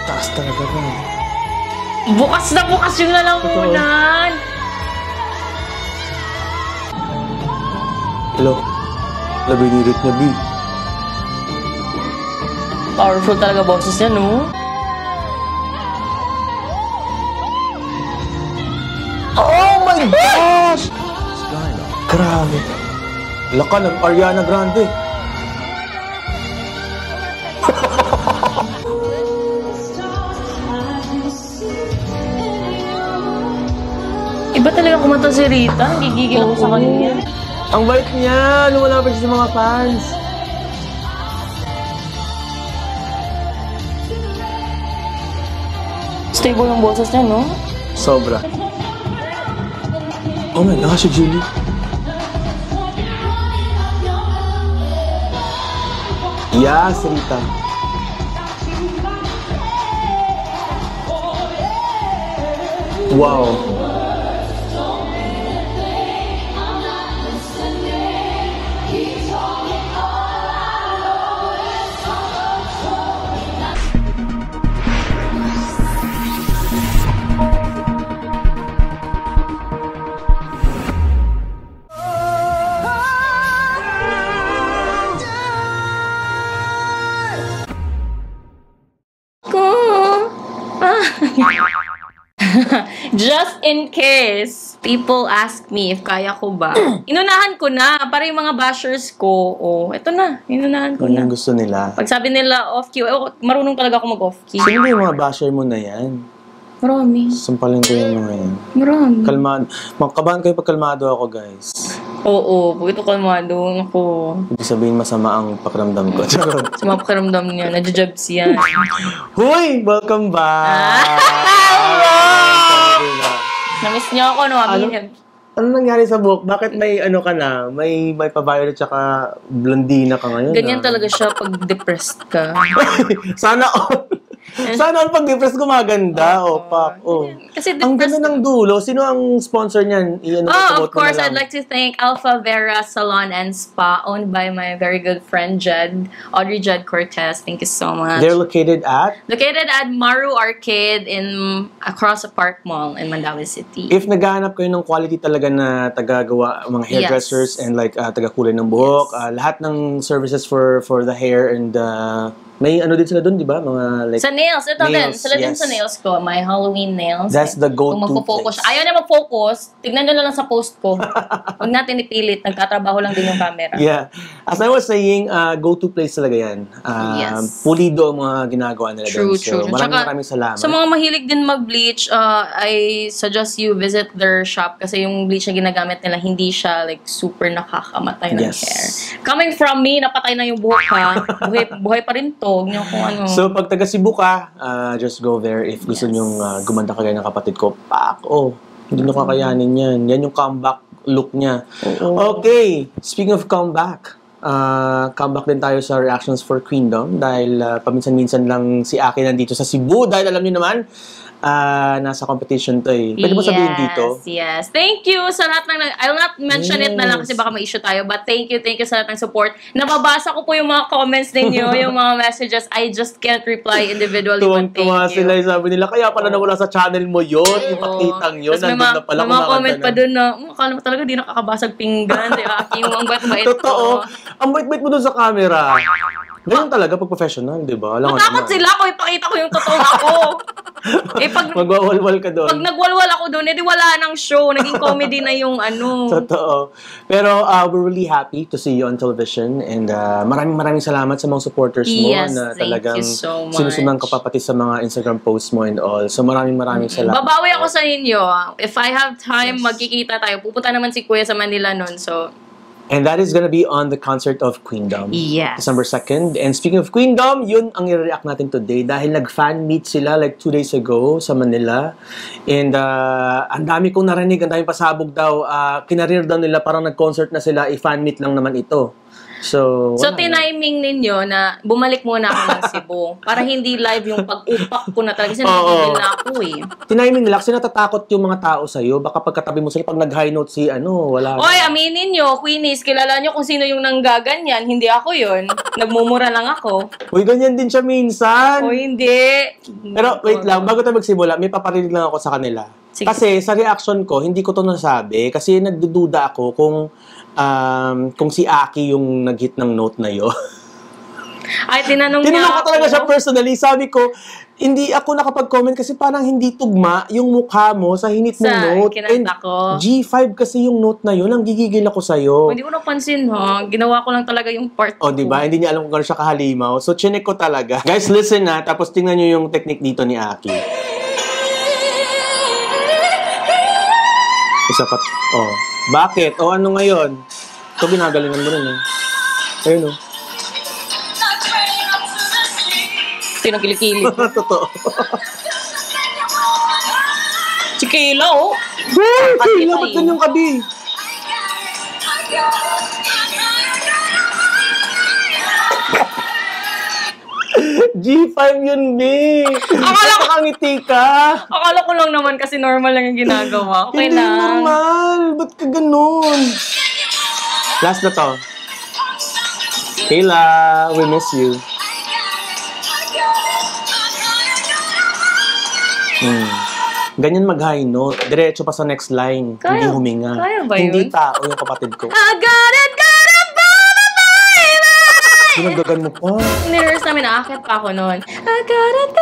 Taas talaga ba? Bukas na bukas yung lalamunan. Hello? Labinirit niya, B. Powerful talaga boses niya, no? Oh my gosh! Grabe. Laka ng Ariana Grande. Iba talaga kumanta si Rita. Gigigil ako sa kanya. Ang bait niya. Lumalapit siya sa mga fans. Stable yung boses niya, no? Sobra. Oh my gosh, si Julie. Yes, Rita. Wow. Just in case people ask me if kaya ko ba, inunahan ko na para yung mga bashers ko, eto na, inunahan ko na. Yung gusto nila. Pag sabi nila off-cue, marunong talaga ako mag-off-cue. Sino ba yung mga basher mo na yan? Marami. Sampalin ko yung mga yan. Marami. Kalmado. Magkabahan kayo pag kalmado ako, guys. Oo, pag ito kalmado ako. Hindi sabihin masama ang pakiramdam ko. Charot. Sa mga pakiramdam niya, nadjajabs yan. Hoy! Welcome back! Namiss niyo ako, no? Ano nangyari sa buhok? Bakit may ano ka na? May pa-violet tsaka blondina ka ngayon? Ganyan talaga siya pag depressed ka. Sana all. Sana all pag depressed gumaganda. Pak. Kasi ang ganda ng dulo. Sino ang sponsor niyan? Of course, I'd like to thank Alpha Vera Salon and Spa, owned by my very good friend Jed, Audrey Jed Cortez. Thank you so much. They're located at? Located at Maru Arcade across a Park Mall in Mandaue City. If naghahanap kayo ng quality talaga na taga-gawa, mga hairdressers and like taga-kulay ng buhok, lahat ng services for the hair and may ano din sila doon, di ba? Mga like... Sa nails. Ito din. Sila din sa nails ko. My Halloween nails. That's the go-to Kung magpo-focus. Ayaw na mag-focus. Tignan nyo na lang sa post ko. Huwag natin ipilit. Nagtatrabaho lang din yung camera. Yeah. As I was saying, go-to place talaga yan. Pulido ang mga ginagawa nila doon. So, maraming salamat. Sa mga mahilig din mag-bleach, I suggest you visit their shop kasi yung bleach na ginagamit nila, hindi siya like super nakakamatay ng hair. Coming from me, napatay na yung buhok ha. Buhay pa rin to. Ano. So, pag taga Cebu ka, just go there if gusto nyong gumanda kagaya ng kapatid ko. Hindi nyo kakayanin yan. Yan yung comeback look niya. Okay, speaking of comeback, comeback din tayo sa reactions for Queendom dahil paminsan-minsan lang si Aki nandito sa Cebu dahil alam niyo naman, nasa competition to eh. Pwede mo sabihin dito? Yes. Thank you sa lahat ng... I'll not mention it na lang kasi baka ma-issue tayo. But thank you sa lahat ng support. Nababasa ko po yung mga comments ninyo, yung mga messages. I just can't reply individually. Tuwang-tuwa sila. Sabi nila, kaya pala nawala sa channel mo yun. Yung pakitang yun. Nandun na pala may mga comment pa dun na, akala mo talaga di nakakabasag pinggan. Yung ang bait-bait ko. Totoo. Ang bait-bait mo dun sa camera. Ganyan talaga pag professional, di ba? Matakot sila kung ipakita ko yung totoo ako. Magwawalwal ka doon. Pag nagwalwal ako doon, edi wala nang show. Naging comedy na yung ano. Totoo. Pero we're really happy to see you on television and maraming salamat sa mga supporters mo na talagang sinusundan ka pa pati sa mga Instagram posts mo and all. So maraming salamat. Babawi ako sa inyo. If I have time, magkikita tayo. Pupunta naman si Kuya sa Manila noon. So... And that is gonna be on the concert of Queendom. Yes. December 2nd. And speaking of Queendom, yun ang i-react natin today dahil nag-fan meet sila like 2 days ago sa Manila. And ang dami kong narinig, ang dami pasabog daw. Kinarir daw nila, parang nag-concert na sila, i-fan meet lang naman ito. So tiniming ninyo na bumalik muna ako ng Cebu para hindi live yung pag-upak ko na talaga kasi nagigil na ako eh. Tiniming nila kasi natatakot yung mga tao sa'yo. Baka pagkatabi mo sila, pag nag-high note si wala. Oy, aminin nyo, Queenies, kilala nyo kung sino yung nanggaganyan. Hindi ako yun. Nagmumura lang ako. Uy, ganyan din siya minsan. Uy, hindi. Pero wait lang, bago tayo magsimula, may paparinig lang ako sa kanila. Sige. Kasi sa reaction ko, hindi ko to nasabi kasi nagdududa ako kung si Aki yung nag-hit ng note na yun. Ay, tinanong ko talaga siya personally. Sabi ko, hindi ako nakapag-comment kasi parang hindi tugma yung mukha mo sa hinit mong note. Kinanta ko. G5 kasi yung note na yun. Ang gigigil ako sa'yo. Hindi ko napansin, ha? Ginawa ko lang talaga yung part ko. Diba? Hindi niya alam kung gano'n siya kahalimaw. So, chinek ko talaga. Guys, listen na. Tapos tingnan nyo yung technique dito ni Aki. Isa pa. Bakit? Ano ngayon? Ito ginagalingan mo rin. Ayun Tinakilikili. Totoo. Si Kayla, Kayla, ba't ganyang kabi? G5 yun, B. Nakangiti ka. Akala ko lang naman kasi normal lang yung ginagawa. Okay Hindi lang. normal. Ba't ka ganun? Last na to. Kayla, we miss you. Ganyan mag-high note. Diretso pa sa next line. Hindi huminga. Kaya ba yun? Hindi tao yung kapatid ko. I got it, Ginagagan mo pa. Nirreverse namin, aakit pa ako noon. I got it,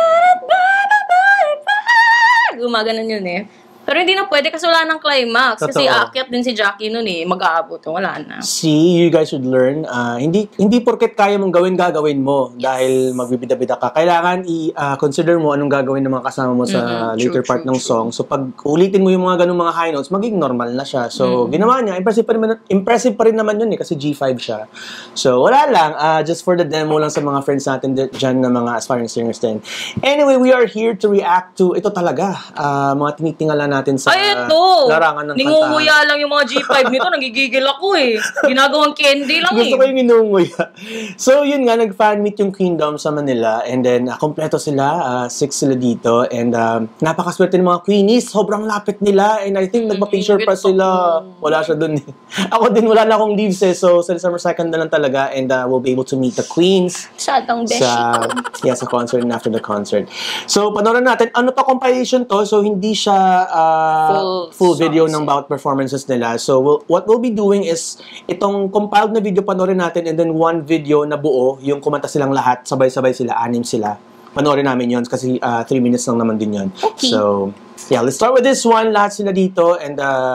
gumaganon yun eh. Pero hindi na pwede kasi wala ng climax. Totoo. Kasi aakyat din si Jackie noon eh. Mag-aabot. Wala na. See, you guys should learn. Hindi porket kaya mong gagawin mo dahil magbibida-bida ka. Kailangan i-consider mo anong gagawin ng mga kasama mo sa later part ng song. So, pag ulitin mo yung mga ganung mga high notes, magiging normal na siya. So, ginawa niya. Impressive pa rin naman yun eh kasi G5 siya. So, wala lang. Just for the demo lang sa mga friends natin dyan na mga aspiring singers din. Anyway, we are here to react to ito talaga. Mga tinitingala natin sa larangan ng kanta. Ningunguya lang yung mga G5 nito. Nagigigil ako eh. Ginagawang candy lang Gusto ko yung ninunguya. So, yun nga, nag-fan meet yung Kingdom sa Manila and then, kompleto sila. 6 sila dito and napakaswerte ng mga Queenies. Sobrang lapit nila and I think nagpa-picture pa sila. Wala siya dun eh. Ako din, wala na akong leaves eh. So, sa December 2nd na lang talaga and we'll be able to meet the Queens. Sadang beshi sa concert and after the concert. So, panoorin natin. Ano to, compilation to? So, hindi siya full video ng bawat performances nila. So, what we'll be doing is itong compiled na video panoorin natin and then one video na buo, yung kumanta silang lahat, sabay-sabay sila, 6 sila. Panoorin namin yun kasi 3 minutes lang naman din yun. Okay. So, yeah, let's start with this one. Lahat sila dito and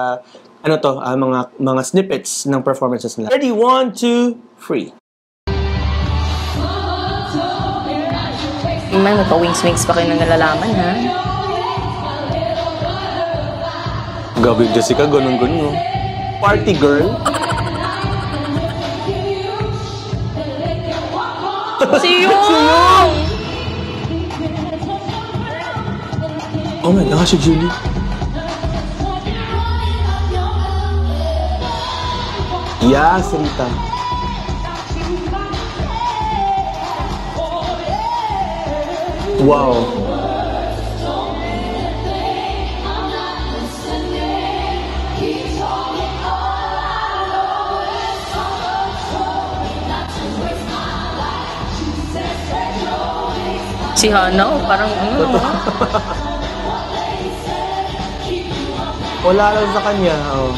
mga snippets ng performances nila. Ready? 1, 2, 3. May pa-wings-wings pa kayo na nalalaman, ha? Gabi Jessica, ganun-ganun. Party girl. Siyong! Oh my gosh, si Julie. Yes, Rita. Wow. Si Hana, parang Wala lang sa kanya. Oh.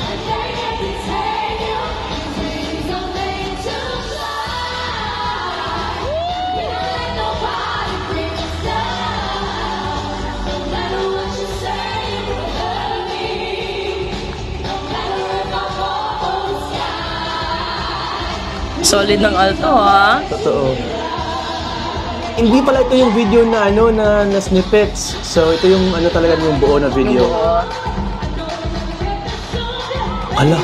Solid ng alto, ha? Totoo. Hindi pala ito yung video na na snippets. So ito yung talaga yung buo na video. Ala.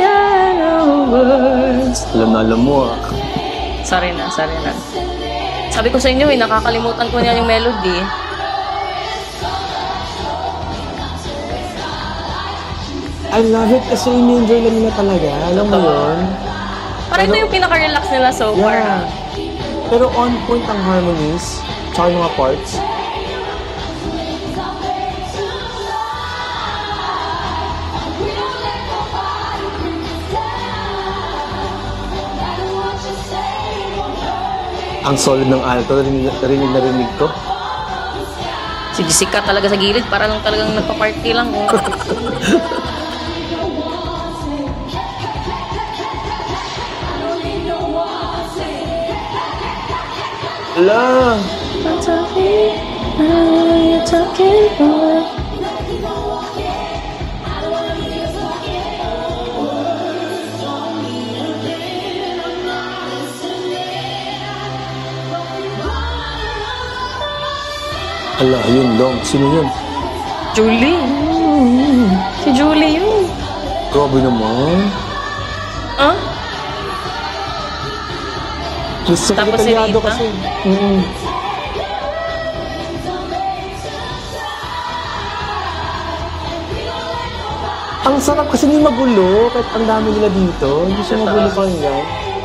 No words. Alam na mo ah. Sorry na. Sabi ko sa inyo nakakalimutan ko niya yung melody. I love it kasi in-enjoy lang nila talaga. Alam mo yun? Parang ito yung pinaka-relax nila so far. Yeah. Pero on point ang harmonies, tsaka yung mga parts. Ang solid ng alto, narinig ko. Si Jessica talaga sa gilid, para lang talagang nagpa-party lang. Oh. Ala! Ala, yun long. Sino yun? Julie. Si Julie yun. Grabe naman. Huh? Gusto ko Tapos si detalyado Rita? kasi. Ang sarap kasi hindi magulo. Kahit ang dami nila dito. Hindi siya magulo pa hanggang.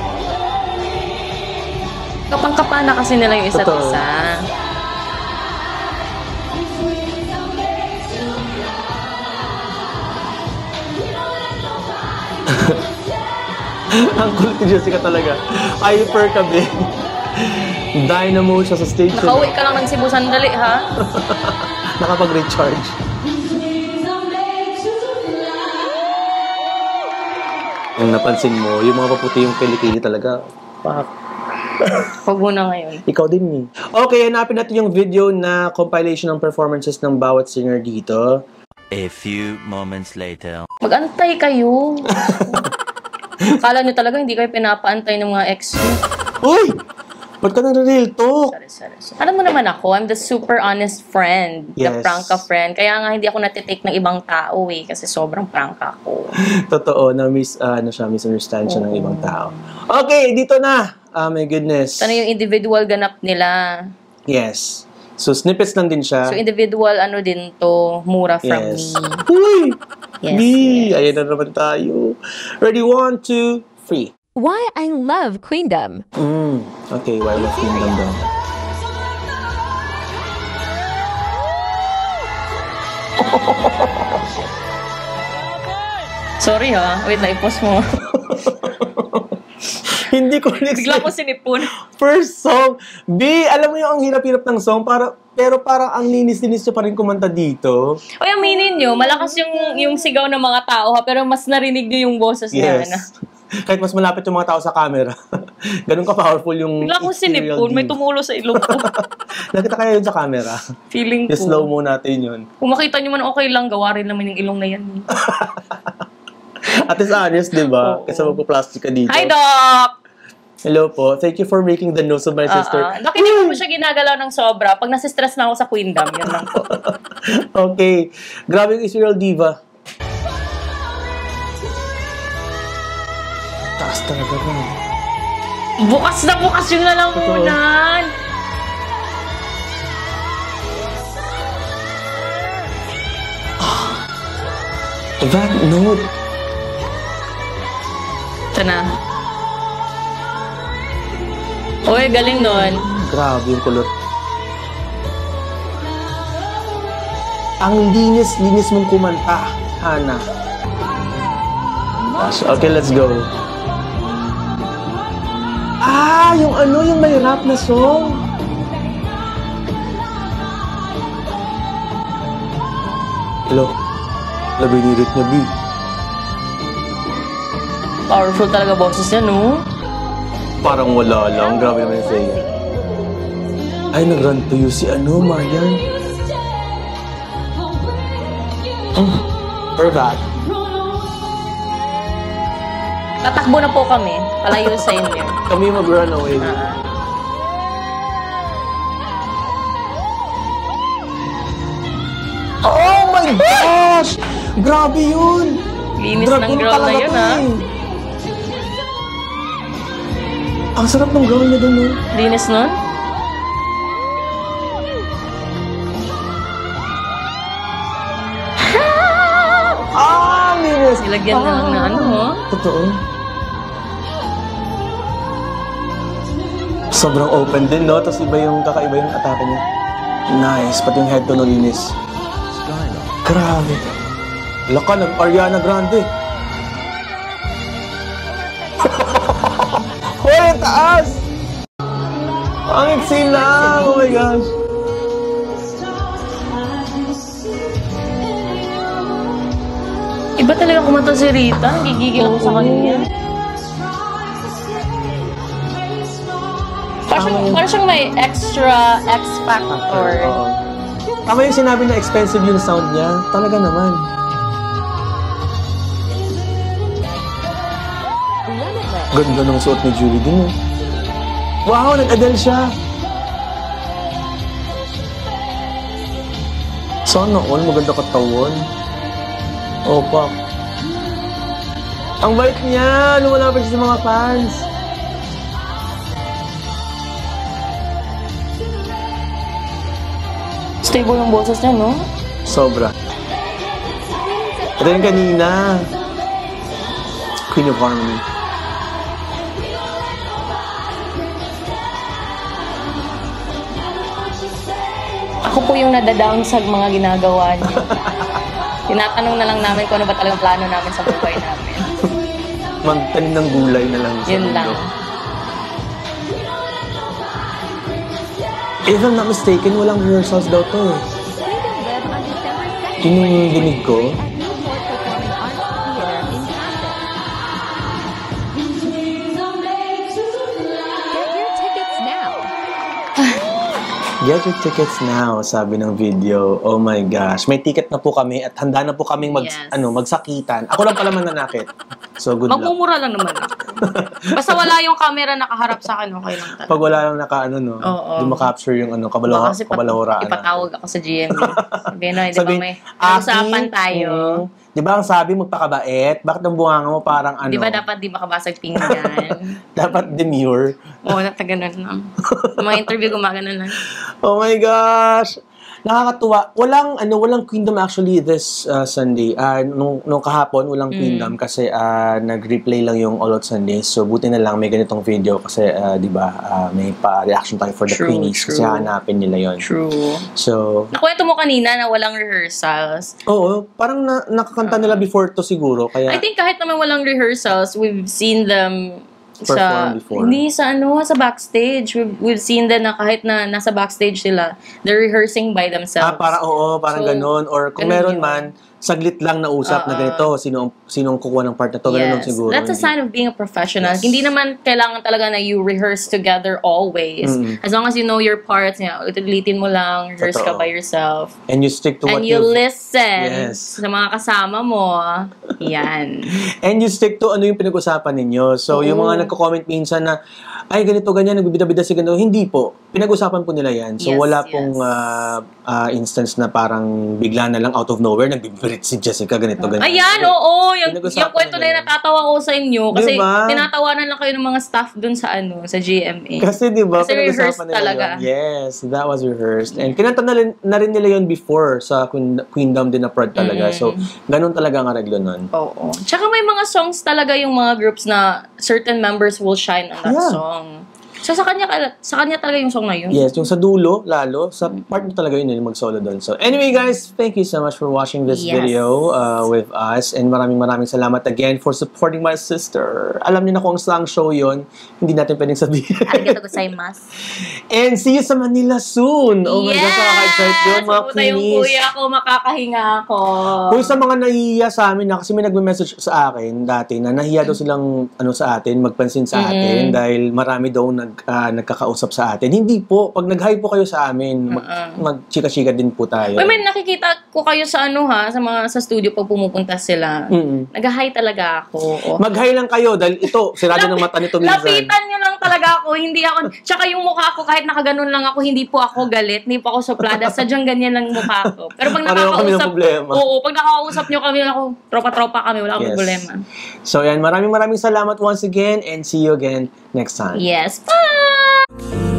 Kapang-kapana kasi nila yung isa't Totoo. isa. Ang kulit ni Jessica talaga. Hyper kami. Dynamo siya sa stage. Nakauwi ka lang ng Cebu sandali, ha? Nakapag-recharge. Ang napansin mo, yung mga paputi yung kilikili talaga. Pak. Huwag mo na ngayon. Ikaw din eh. Okay, hanapin natin yung video na compilation ng performances ng bawat singer dito. A few moments later. Mag-antay kayo. Akala nyo talaga hindi kayo pinapaantay ng mga ex nyo. Uy! Ba't ka nare-real talk? Sorry. Alam mo naman ako, I'm the super honest friend. The Yes. prangka friend. Kaya nga hindi ako natitake ng ibang tao eh. Kasi sobrang prangka ko. Totoo, na misunderstand siya ng ibang tao. Okay, dito na. My goodness. Ano yung individual ganap nila? Yes. So, snippets lang din siya. So individual ano din to, mura from Yes. me. Uy! Yes, Me! yes. Ayan na naman tayo. Ready, 1, 2, 3. Why I love Queendom. Okay, why love Kingdom daw? Sorry ha. Wait, na-post mo. Hindi ko Bigla ko sinipon. First song. B, alam mo yung ang hirap-hirap ng song, pero parang ang linis-linis siya pa rin kumanta dito. O aminin nyo, malakas yung sigaw ng mga tao ha, pero mas narinig nyo yung boses niya. Na. Yes. Kahit mas malapit yung mga tao sa camera. Ganun ka-powerful yung Bigla ko ethereal sinipon, may diva. tumulo sa ilong ko. Nakita kaya yun sa camera. Feeling I-slow ko. mo natin yun. Kung makita nyo man okay lang, gawa rin naman yung ilong na yan. At least honest, di ba? Oo. Kasi magpa-plastic ka dito. Hi, Doc! Hello po. Thank you for making the nose of my sister. Doc, hindi ko po siya ginagalaw ng sobra. Pag nasistress na ako sa Queendom, yun lang po. Okay. Grabe yung ethereal diva. Taas talaga rin. Bukas na bukas yung lalamunan! That note. Ito na. Uy, galing nun. Grabe yung kulot. Ang linis-linis mong kumanta, Hana. Okay, let's go. Ah, yung ano, yung may rap na song. Hello. Labi ni Rit niya, B. Powerful talaga boses niya, no? Parang wala lang. Grabe naman yung say. Ay, nag-run to you si ano, Marian. For that. Tatakbo na po kami. Palayo sa inyo. Kami mag-run away. Oh my gosh! Grabe yun! Linis ng girl na yun, ha? Ang sarap ng girl niya dun, no? Linis nun? Yes. Nilagyan na lang na ano, mo. Totoo. Sobrang open din, no? Tapos kakaiba yung atake niya. Nice. Pati yung head to nalinis. Grabe. Laka ng Ariana Grande. Hoy, ang taas! Ang iksi lang! Oh my gosh! Iba talaga kumanta si Rita. Nagigigil ako sa kanya. Parang siyang may extra X factor. Oo. Tama yung sinabi na expensive yung sound niya. Talaga naman. Ganda ng suot ni Julie din, eh. Wow, nag-Adele siya. Sana all, maganda katawan. Opa. Ang bait niya! Lumalapit siya sa mga fans. Stable yung boses niya, no? Sobra. Ito yung kanina. Queen of Harmony. Ako po yung nadadown sa mga ginagawa niya. Tinatanong na lang namin kung ano ba talagang plano namin sa buhay namin. Magtanim ng gulay na lang sa Yun mundo. lang. If I'm not mistaken, walang rehearsals daw to, eh. Yun yung dinig ko. Get your tickets now, sabi ng video. Oh my gosh. May ticket na po kami at handa na po kaming magsakitan. Ako lang pala mananakit. So, good luck. Magmumura lang naman ako. Basta wala yung camera nakaharap sa akin, okay lang talaga. Pag wala lang no? Oo. Di ma-capture yung Kasi kabalahuraan. ipatawag ako sa GMA. Sabihin na, di ba may usapan tayo? Di ba ang sabi magpakabait? Bakit ang bunganga mo parang ano? Di ba dapat di makabasag pinggan? Dapat demure. Oo, ganun lang. Sa mga interview, gumagano lang. Oh my gosh! Nakakatuwa. Walang Queendom actually this Sunday. Nung kahapon, walang Queendom kasi nag-replay lang yung All Out Sunday. So, buti na lang may ganitong video kasi, di ba, may pa-reaction tayo for the Queenies. Kasi hanapin nila yon. True. So, nakwento mo kanina na walang rehearsals. oo, parang nakakanta nila before to siguro. Kaya, I think kahit naman walang rehearsals, we've seen them perform before. Hindi sa backstage. We've seen them na kahit na nasa backstage sila, they're rehearsing by themselves. Parang So, ganun. Or kung ganun meron yun. man, saglit lang na usap na ganito, sinong kukuha ng part na to, ganun lang siguro. That's a sign of being a professional. Yes. Hindi naman kailangan talaga na you rehearse together always. As long as you know your parts, ulitin mo lang, rehearse ka Totoo. by yourself. And you stick to what And you listen Yes. sa mga kasama mo. Yan. And you stick to ano yung pinag-usapan ninyo. So, yung mga nagko-comment minsan na, ay, ganito, ganyan, nagbibida-bida si ganito. Hindi po. Pinag-usapan po nila yan. So, Yes, wala yes. pong instance na parang bigla na lang out of nowhere, nagbibirit si Jessica, ganito, ganito. Ayan, oo. Yung Pinag-usapan kwento na nila yun, natatawa ko sa inyo. Kasi Diba? tinatawanan lang kayo ng mga staff dun sa sa GMA. Kasi di ba, Kasi rehearsed pinag-usapan nila talaga. yun. Yes, that was rehearsed. And kinanta na rin nila yun before sa Queendom din na prod talaga. So, ganun talaga ang arreglo nun. Oo. Tsaka may mga songs talaga yung mga groups na certain members will shine on that Yeah. song. So, sa kanya talaga yung song na yun. Yes, yung sa dulo, lalo, sa part mo talaga yun mag-solo doon. So, anyway guys, thank you so much for watching this Yes. video with us. And maraming salamat again for supporting my sister. Alam niyo na kung saan show yun, hindi natin pwedeng sabihin. Arigato gozaimasu. And see you sa Manila soon! Oh my gosh, nakaka-excite yun, mga Pumunta yung Queenies. kuya ko, makakahinga ako. Kung sa mga nahihiya sa amin na, kasi may nagme-message sa akin dati na nahiya daw silang sa atin, magpansin sa atin dahil marami daw nagkakausap sa atin. Hindi po. Pag nag-hi po kayo sa amin, mag-chika-chika din po tayo. Uy, may nakikita ko kayo sa sa studio pag pumupunta sila. Nag-hi talaga ako. Mag-hi lang kayo dahil ito, sirado ng mata nito minsan. Lapitan nyo lang talaga ako. Hindi ako, tsaka yung mukha ko, kahit nakaganon lang ako, hindi po ako galit, hindi po ako suplada. Sadyang ganyan lang mukha ko. Pero pag Pareho kami ng nakakausap, problema. oo, pag nakakausap nyo kami, ako, tropa-tropa kami, wala akong problema. So yan, maraming salamat once again and see you again next time. Yes, bye!